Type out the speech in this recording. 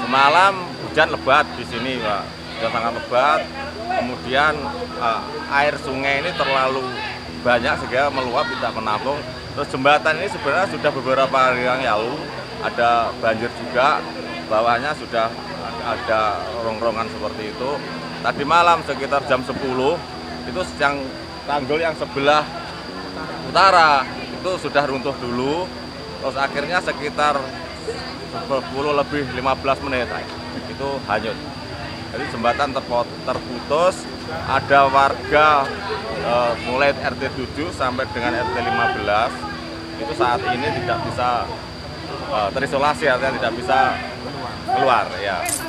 semalam hujan lebat di sini, Pak. Hujan sangat lebat. Kemudian air sungai ini terlalu banyak sehingga meluap tidak menampung. Terus jembatan ini sebenarnya sudah beberapa hari yang lalu ada banjir juga, bawahnya sudah ada rongrongan seperti itu. Tadi malam sekitar jam 10 itu yang tanggul yang sebelah utara itu sudah runtuh dulu, terus akhirnya sekitar 10 lebih 15 menit itu hanyut. Jadi jembatan terputus, ada warga mulai RT 7 sampai dengan RT 15 itu saat ini tidak bisa terisolasi, artinya tidak bisa keluar ya.